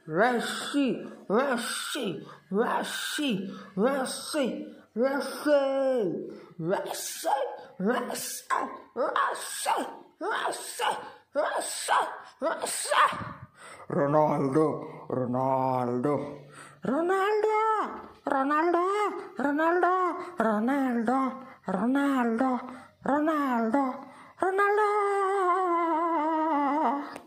Messi, Messi, Messi, Messi, Messi, Messi, Messi, Messi, Messi, Messi, Messi. Ronaldo, Ronaldo, Ronaldo, Ronaldo, Ronaldo, Ronaldo, Ronaldo, Ronaldo, Ronaldo.